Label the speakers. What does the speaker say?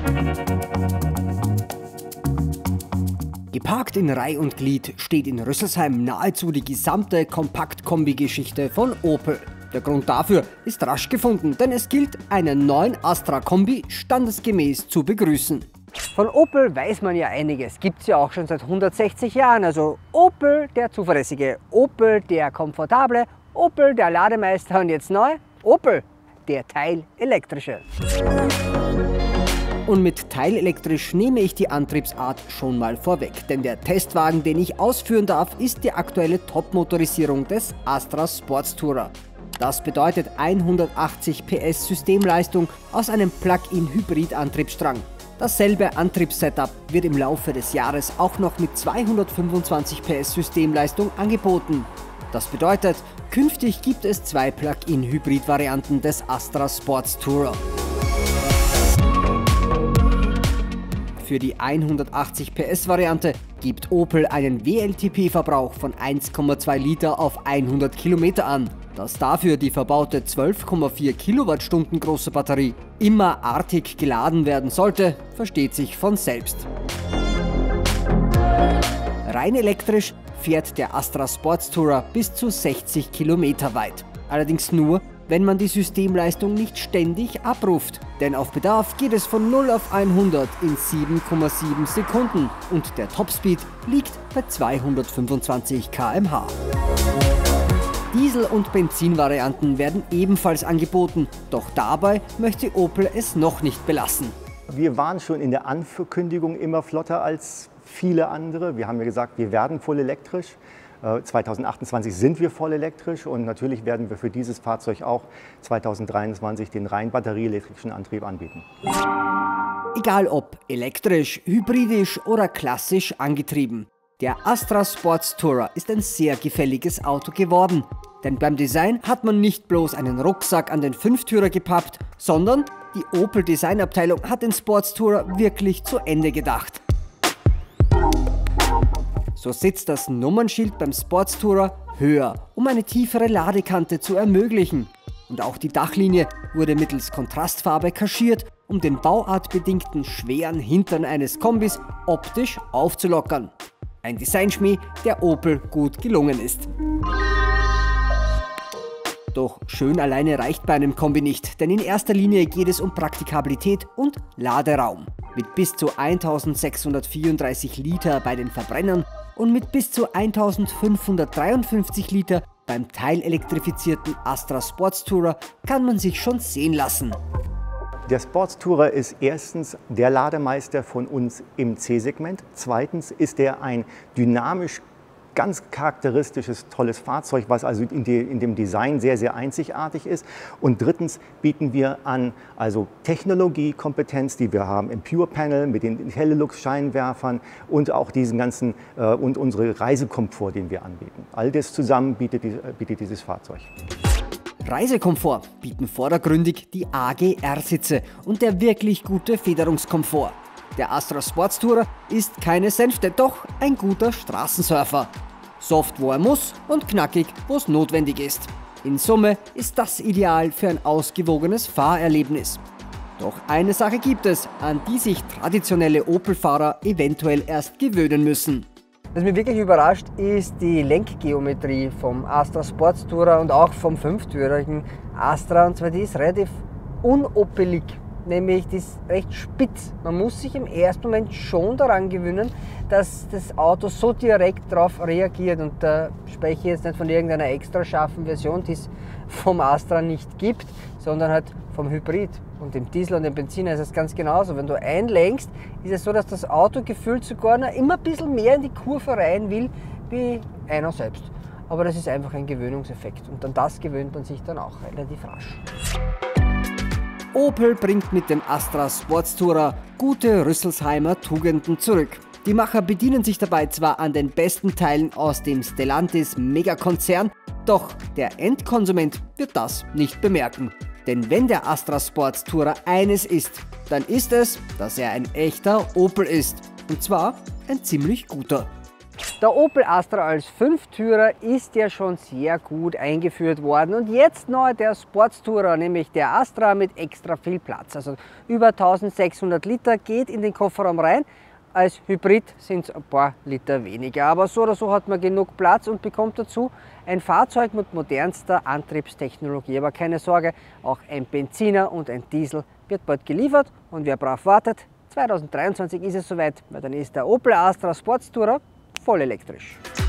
Speaker 1: Geparkt in Reih und Glied steht in Rüsselsheim nahezu die gesamte Kompakt-Kombi-Geschichte von Opel. Der Grund dafür ist rasch gefunden, denn es gilt, einen neuen Astra Kombi standesgemäß zu begrüßen. Von Opel weiß man ja einiges, gibt es ja auch schon seit 160 Jahren. Also Opel der zuverlässige, Opel der komfortable, Opel der Lademeister und jetzt neu, Opel der teilelektrische. Und mit teilelektrisch nehme ich die Antriebsart schon mal vorweg, denn der Testwagen, den ich ausführen darf, ist die aktuelle Top-Motorisierung des Astra Sportstourer. Das bedeutet 180 PS Systemleistung aus einem Plug-in-Hybrid-Antriebsstrang. Dasselbe Antriebssetup wird im Laufe des Jahres auch noch mit 225 PS Systemleistung angeboten. Das bedeutet, künftig gibt es 2 Plug-in-Hybrid-Varianten des Astra Sportstourer. Für die 180 PS Variante gibt Opel einen WLTP-Verbrauch von 1,2 Liter auf 100 Kilometer an. Dass dafür die verbaute 12,4 Kilowattstunden große Batterie immer artig geladen werden sollte, versteht sich von selbst. Rein elektrisch fährt der Astra Sportstourer bis zu 60 Kilometer weit. Allerdings nur, wenn man die Systemleistung nicht ständig abruft. Denn auf Bedarf geht es von 0 auf 100 in 7,7 Sekunden und der Topspeed liegt bei 225 km/h. Diesel- und Benzinvarianten werden ebenfalls angeboten, doch dabei möchte Opel es noch nicht belassen.
Speaker 2: Wir waren schon in der Ankündigung immer flotter als viele andere. Wir haben ja gesagt, wir werden voll elektrisch. 2028 sind wir voll elektrisch und natürlich werden wir für dieses Fahrzeug auch 2023 den rein batterieelektrischen Antrieb anbieten.
Speaker 1: Egal ob elektrisch, hybridisch oder klassisch angetrieben. Der Astra Sportstourer ist ein sehr gefälliges Auto geworden. Denn beim Design hat man nicht bloß einen Rucksack an den Fünftürer gepappt, sondern die Opel Designabteilung hat den Sportstourer wirklich zu Ende gedacht. So sitzt das Nummernschild beim Sportstourer höher, um eine tiefere Ladekante zu ermöglichen. Und auch die Dachlinie wurde mittels Kontrastfarbe kaschiert, um den bauartbedingten schweren Hintern eines Kombis optisch aufzulockern. Ein Designschmäh, der Opel gut gelungen ist. Doch schön alleine reicht bei einem Kombi nicht, denn in erster Linie geht es um Praktikabilität und Laderaum. Mit bis zu 1634 Liter bei den Verbrennern und mit bis zu 1553 Liter beim teilelektrifizierten Astra Sportstourer kann man sich schon sehen lassen.
Speaker 2: Der Sportstourer ist erstens der Lademeister von uns im C-Segment. Zweitens ist er ein dynamisch ganz charakteristisches, tolles Fahrzeug, was also in dem Design sehr, sehr einzigartig ist. Und drittens bieten wir an Technologiekompetenz, die wir haben im Pure Panel mit den Hellelux-Scheinwerfern und auch diesen ganzen und unsere Reisekomfort, den wir anbieten. All das zusammen bietet dieses Fahrzeug.
Speaker 1: Reisekomfort bieten vordergründig die AGR-Sitze und der wirklich gute Federungskomfort. Der Astra Sportstourer ist keine Sänfte, doch ein guter Straßensurfer. Soft, wo er muss und knackig, wo es notwendig ist. In Summe ist das ideal für ein ausgewogenes Fahrerlebnis. Doch eine Sache gibt es, an die sich traditionelle Opel-Fahrer eventuell erst gewöhnen müssen. Was mich wirklich überrascht, ist die Lenkgeometrie vom Astra Sportstourer und auch vom fünftürigen Astra. Und zwar die ist relativ unopelig. Nämlich die ist recht spitz. Man muss sich im ersten Moment schon daran gewöhnen, dass das Auto so direkt darauf reagiert. Und da spreche ich jetzt nicht von irgendeiner extra scharfen Version, die es vom Astra nicht gibt, sondern halt vom Hybrid. Und dem Diesel und dem Benziner ist es ganz genauso. Wenn du einlenkst, ist es so, dass das Auto gefühlt sogar noch immer ein bisschen mehr in die Kurve rein will, wie einer selbst. Aber das ist einfach ein Gewöhnungseffekt. Und an das gewöhnt man sich dann auch relativ rasch. Opel bringt mit dem Astra Sportstourer gute Rüsselsheimer Tugenden zurück. Die Macher bedienen sich dabei zwar an den besten Teilen aus dem Stellantis Megakonzern, doch der Endkonsument wird das nicht bemerken. Denn wenn der Astra Sportstourer eines ist, dann ist es, dass er ein echter Opel ist. Und zwar ein ziemlich guter. Der Opel Astra als Fünftürer ist ja schon sehr gut eingeführt worden und jetzt neu der Sportstourer, nämlich der Astra mit extra viel Platz. Also über 1600 Liter geht in den Kofferraum rein. Als Hybrid sind es ein paar Liter weniger, aber so oder so hat man genug Platz und bekommt dazu ein Fahrzeug mit modernster Antriebstechnologie. Aber keine Sorge, auch ein Benziner und ein Diesel wird bald geliefert und wer brav wartet, 2023 ist es soweit, weil dann ist der Opel Astra Sportstourer voll elektrisch.